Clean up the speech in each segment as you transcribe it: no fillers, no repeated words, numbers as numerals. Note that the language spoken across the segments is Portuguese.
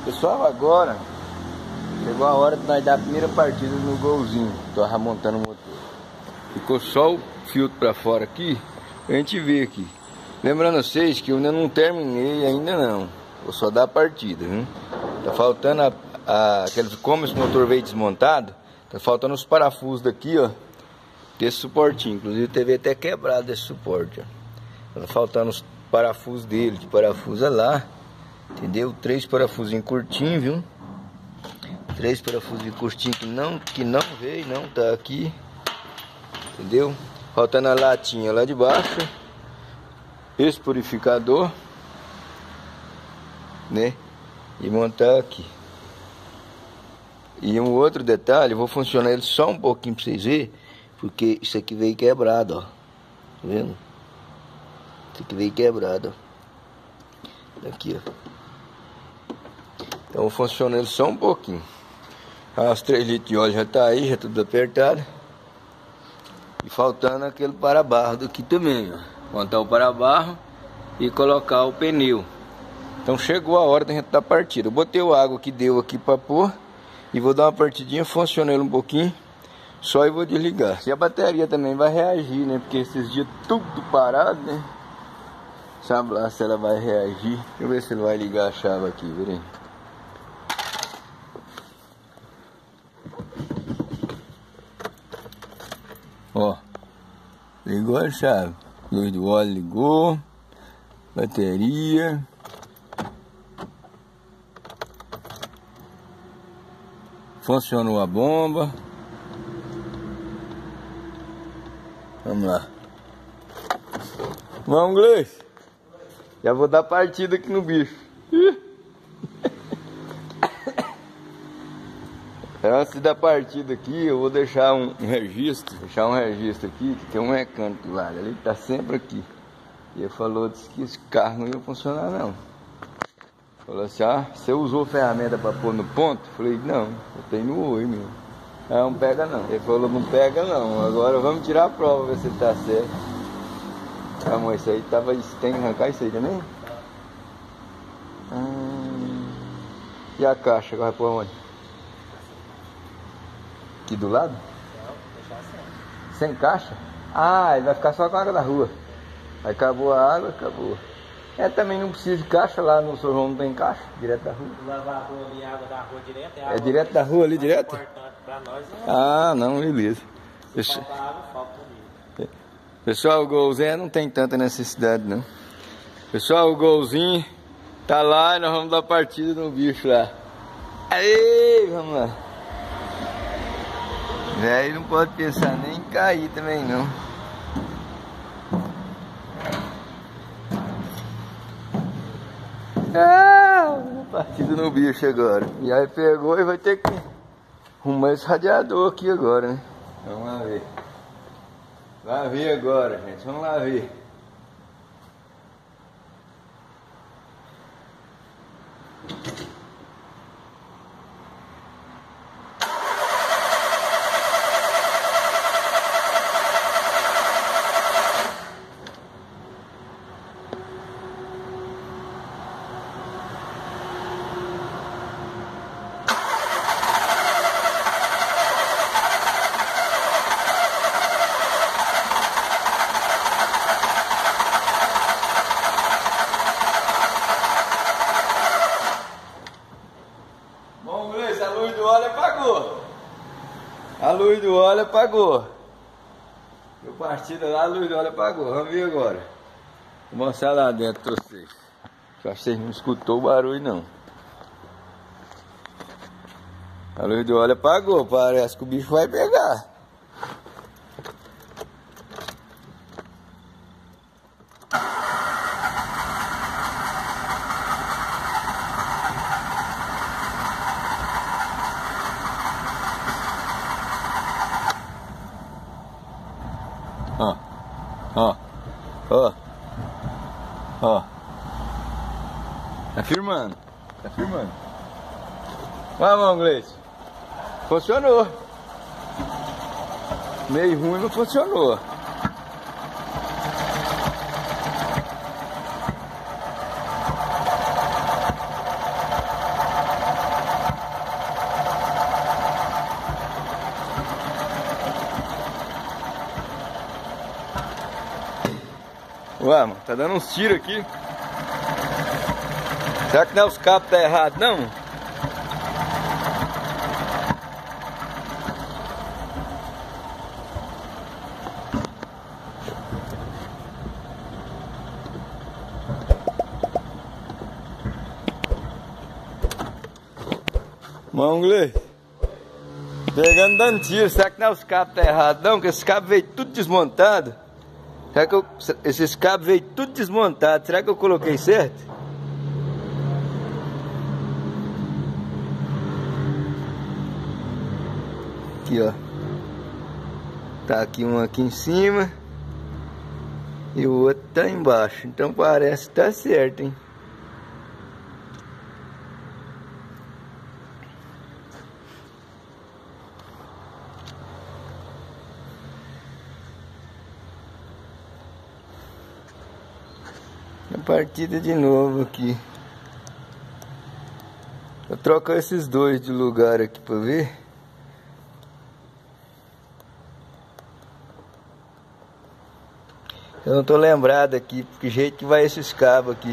Pessoal, agora chegou a hora de nós dar a primeira partida no golzinho. Tô remontando o motor. Ficou só o filtro pra fora aqui, a gente vê aqui. Lembrando vocês que eu ainda não terminei, ainda não. Vou só dar a partida, viu? Tá faltando como esse motor veio desmontado, tá faltando os parafusos daqui, ó. Desse suportinho, inclusive teve até quebrado esse suporte, ó. Tá faltando os parafusos dele, que parafusa lá. Entendeu? 3 parafusinhos curtinhos, viu? 3 parafusinhos curtinhos que não veio, não tá aqui. Entendeu? Faltando a latinha lá de baixo. Esse purificador, né? E montar aqui. E um outro detalhe, eu vou funcionar ele só um pouquinho pra vocês verem. Porque isso aqui veio quebrado, ó. Tá vendo? Isso aqui veio quebrado, ó. Aqui, ó. Então eu funciono ele só um pouquinho. As 3 litros de óleo já tá aí, já tudo apertado. E faltando aquele para-barro daqui também, ó. Montar o para-barro e colocar o pneu. Então chegou a hora da gente dar partida. Eu botei o água que deu aqui para pôr e vou dar uma partidinha, funcionar ele um pouquinho. Só e vou desligar. E a bateria também vai reagir, né? Porque esses dias tudo parado, né? Sabe lá se ela vai reagir. Deixa eu ver se ele vai ligar a chave aqui, verem. Ó, ligou a chave, luz do óleo ligou, bateria, funcionou a bomba. Vamos lá. Vamos, Gleice. Já vou dar partida aqui no bicho. Antes da partida aqui, eu vou deixar um registro. Aqui, que tem um mecânico do lado. Ele tá sempre aqui. E ele falou que esse carro não ia funcionar, não. Falou assim, você usou ferramenta para pôr no ponto? Eu falei, não, eu tenho no oi mesmo. Não pega não. Ele falou, não pega não. Agora vamos tirar a prova, ver se ele tá certo. Amor, isso aí tava. Tem que arrancar isso aí também? E a caixa, agora vai pôr onde? Aqui do lado? Não, deixar sem caixa? Ele vai ficar só com a água da rua. Aí acabou a água, acabou. Também não precisa de caixa, lá no São João não tem caixa, direto da rua. Lavar a rua ali, água da rua direto. É direto da rua ali, direto? Importante pra nós, né? Não, beleza. Se falta água, falta ali. Pessoal, o golzinho não tem tanta necessidade, não. Pessoal, o golzinho tá lá e nós vamos dar partida no bicho lá. Aí, vamos lá. Velho, não pode pensar nem em cair também, não. Partida no bicho agora. E aí pegou e vai ter que arrumar esse radiador aqui agora, né? Vamos lá ver. Vai ver agora, gente. Vamos lá ver. Bom, Gleice, a luz do óleo apagou. A luz do óleo apagou. Deu partida lá, a luz do óleo apagou. Vamos ver agora. Vou mostrar lá dentro pra vocês. Eu acho que vocês não escutou o barulho, não. A luz do óleo apagou. Parece que o bicho vai pegar. Ó. Tá firmando. Vamos, Gleice. Funcionou. Meio ruim, não funcionou. Ué, mano, tá dando uns tiros aqui. Será que não é os cabos tá errado, não? Mongolês, pegando dando tiro, será que não é os cabos tá errado, não? Que esses cabos veio tudo desmontado. Será que esses cabos veio tudo desmontado? Será que eu coloquei certo? Aqui, ó. Tá aqui um aqui em cima e o outro tá embaixo. Então parece que tá certo, hein? A partida de novo aqui. Vou trocar esses dois de lugar aqui pra ver. Eu não tô lembrado aqui, que jeito que vai esses cabos aqui.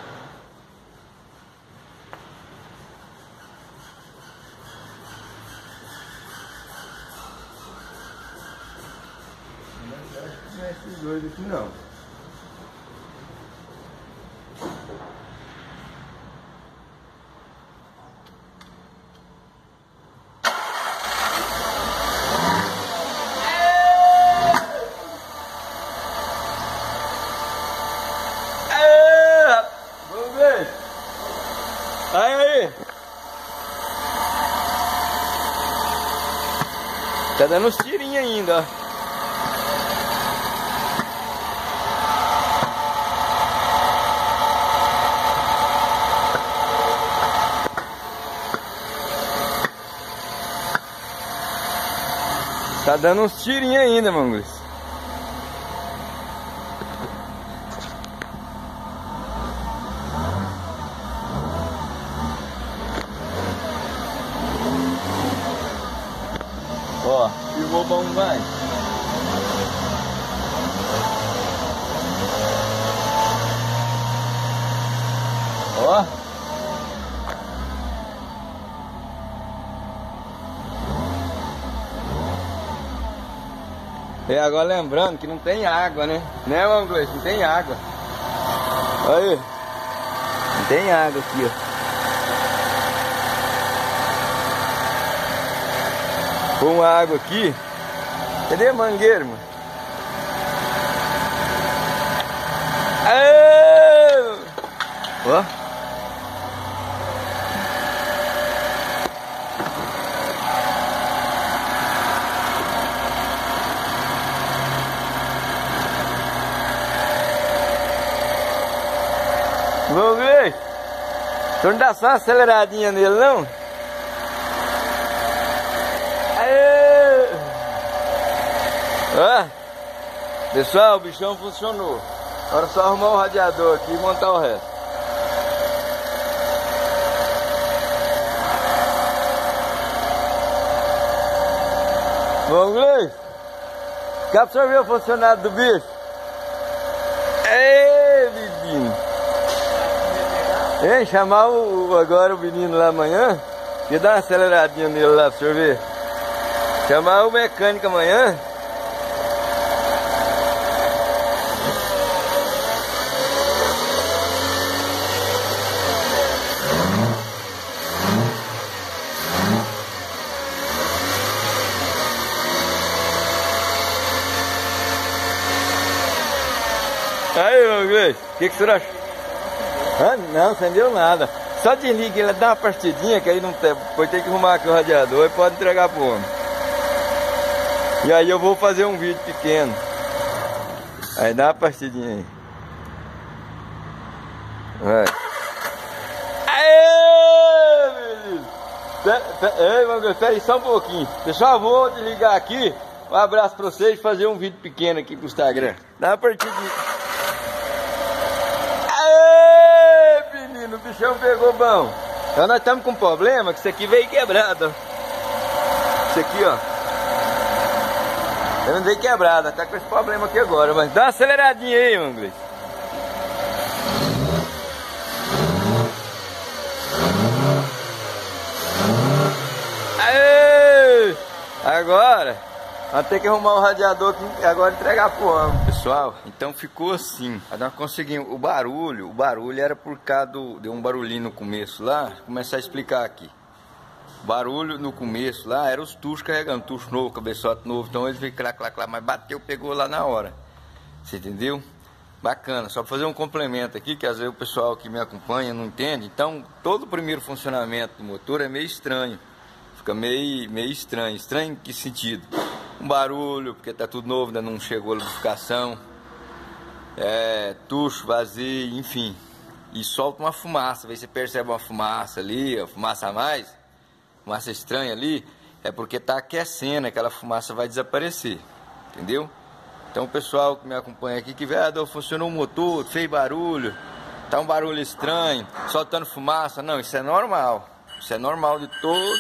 Não é esses dois aqui não. Aí! Tá dando uns tirinhos ainda, ó. Tá dando uns tirinhos ainda, Mongolês. Ó, filmou bom demais. Ó. E agora lembrando que não tem água, né? Né, Mongolês? Não tem água. Aí. Não tem água aqui, ó. Com água aqui. Cadê a mangueira, mano? Aê! Ó. Vamos ver. Tu não dá só uma aceleradinha nele, não? Ó, pessoal, o bichão funcionou. Agora é só arrumar o radiador aqui e montar o resto. Mongolês, quer absorver o funcionário do bicho? Ei, menino! Hein, chamar agora o menino lá amanhã e dar uma aceleradinha nele lá pra absorver. Chamar o mecânico amanhã. Aí, Mongolês, o que o senhor acha? Ah, não acendeu nada. Só desliga ele, dá uma partidinha que aí não tem. Depois tem que arrumar aqui o radiador e pode entregar pro homem. E aí eu vou fazer um vídeo pequeno. Aí dá uma partidinha aí. Vai. Aê, menino! Ei, Mongolês, espera aí só um pouquinho. Pessoal, vou desligar aqui. Um abraço pra vocês e fazer um vídeo pequeno aqui pro Instagram. Dá uma partidinha. O bichão pegou bom. Então nós estamos com um problema que isso aqui veio quebrado. Isso aqui, ó. Ele não veio quebrado, tá com esse problema aqui agora. Mas dá uma aceleradinha aí, Mongolês. agora vamos ter que arrumar o radiador aqui agora e entregar pro homem. Pessoal, então ficou assim. Aí nós conseguimos. O barulho era por causa deu um barulhinho no começo lá. Vou começar a explicar aqui. Barulho no começo lá era os tuchos carregando, tucho novo, cabeçote novo. Então ele veio clá, mas bateu, pegou lá na hora. Você entendeu? Bacana, só pra fazer um complemento aqui, que às vezes o pessoal que me acompanha não entende. Então, todo o primeiro funcionamento do motor é meio estranho. Fica meio estranho. Estranho em que sentido? Um barulho, porque tá tudo novo, ainda não chegou a lubrificação. Tucho, vazio, enfim. E solta uma fumaça, aí você percebe uma fumaça ali, a fumaça a mais, fumaça estranha ali, é porque tá aquecendo, aquela fumaça vai desaparecer, entendeu? Então o pessoal que me acompanha aqui, que vê, funcionou o motor, fez barulho, tá um barulho estranho, soltando fumaça. Não, isso é normal. Isso é normal de todos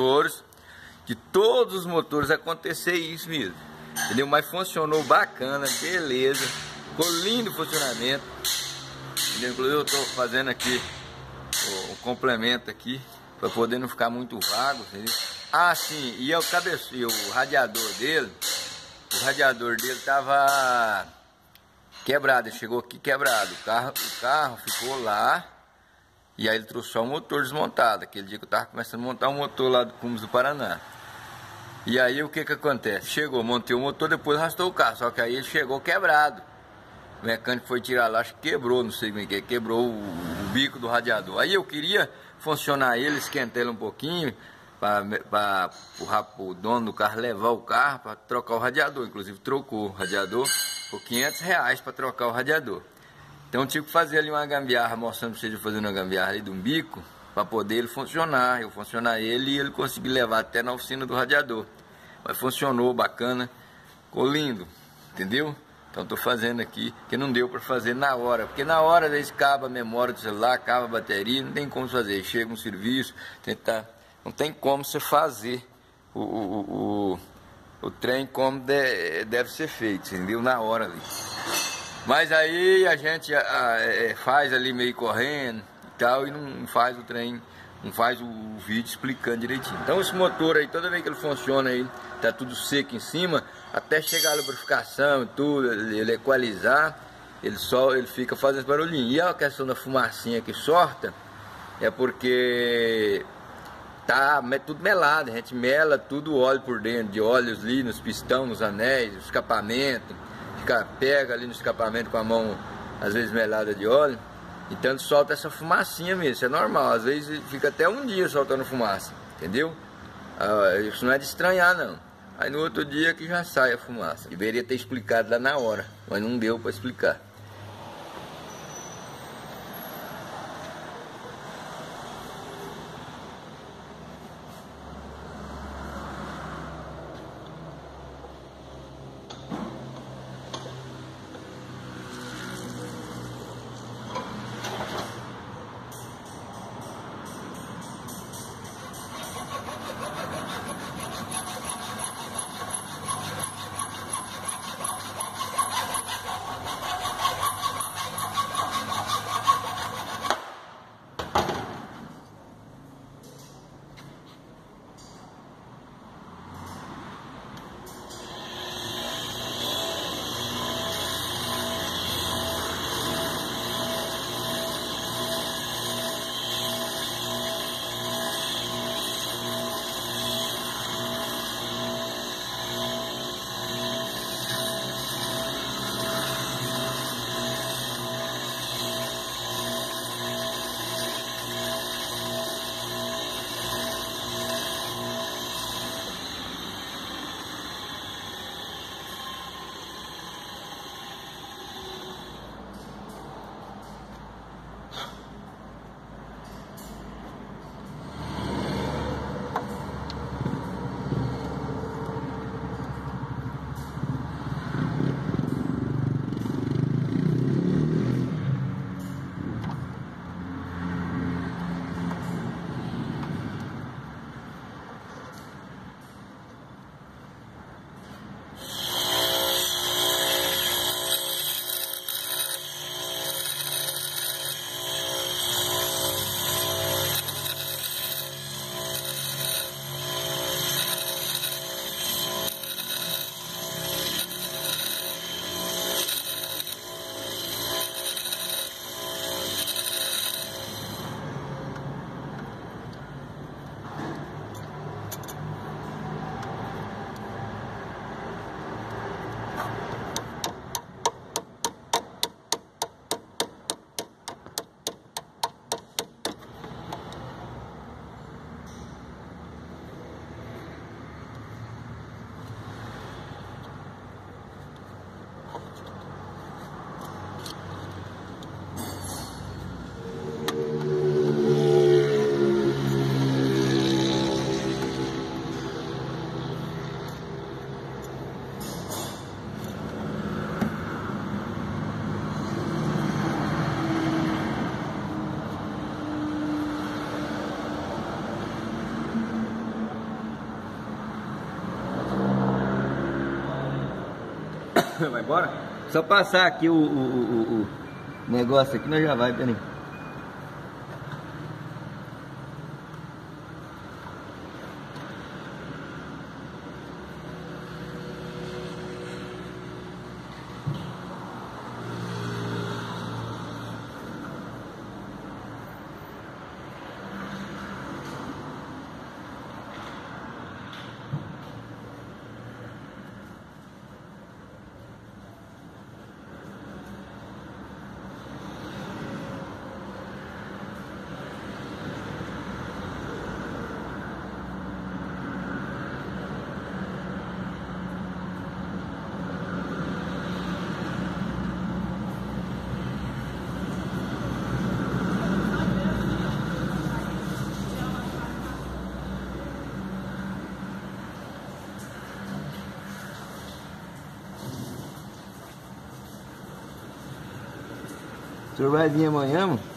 os motores acontecer isso mesmo. Entendeu? Mas funcionou bacana, beleza. Ficou lindo o funcionamento. Entendeu? Inclusive eu tô fazendo aqui o complemento aqui, para poder não ficar muito vago, entendeu? Ah, sim, e o radiador dele. O radiador dele tava quebrado, ele chegou aqui quebrado. O carro ficou lá. E aí ele trouxe só o motor desmontado. Aquele dia que eu tava começando a montar um motor lá do Cumes do Paraná. E aí o que acontece? Chegou, montei o motor, depois arrastou o carro. Só que aí ele chegou quebrado. O mecânico foi tirar lá, acho que quebrou, não sei como é que é. Quebrou o bico do radiador. Aí eu queria funcionar ele, esquentar ele um pouquinho, para o dono do carro levar o carro para trocar o radiador. Inclusive trocou o radiador por R$500 para trocar o radiador. Então eu tive que fazer ali uma gambiarra, mostrando para vocês fazendo uma gambiarra ali de um bico, para poder ele funcionar. Eu funcionar ele e ele conseguir levar até na oficina do radiador. Mas funcionou bacana, ficou lindo, entendeu? Então estou fazendo aqui, que não deu para fazer na hora, porque na hora às vezes acaba a memória do celular, acaba a bateria, não tem como fazer. Chega um serviço, não tem como você fazer o trem como deve ser feito, entendeu? Na hora ali. Mas aí a gente faz ali meio correndo e tal, e não faz o trem, não faz o vídeo explicando direitinho. Então esse motor aí, toda vez que ele funciona aí, tá tudo seco em cima, até chegar a lubrificação e tudo, ele equalizar, ele fica fazendo esse barulhinho. E a questão da fumacinha que sorta, é porque tá tudo melado, a gente mela tudo o óleo por dentro, de óleos ali nos pistão, nos anéis, no escapamento, pega ali no escapamento com a mão, às vezes melada de óleo, então solta essa fumacinha mesmo, isso é normal, às vezes fica até um dia soltando fumaça, entendeu? Isso não é de estranhar não, aí no outro dia que já sai a fumaça. Deveria ter explicado lá na hora, mas não deu para explicar. Vai embora? Só passar aqui o negócio aqui, nós já vai, peraí. O senhor vai vir amanhã, mano?